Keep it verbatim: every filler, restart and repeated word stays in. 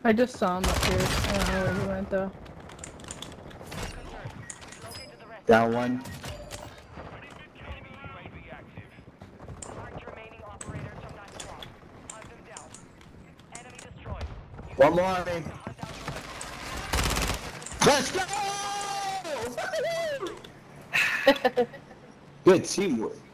I just saw him up here. I don't know where he went though. Down one. One more. Let's go! Good teamwork.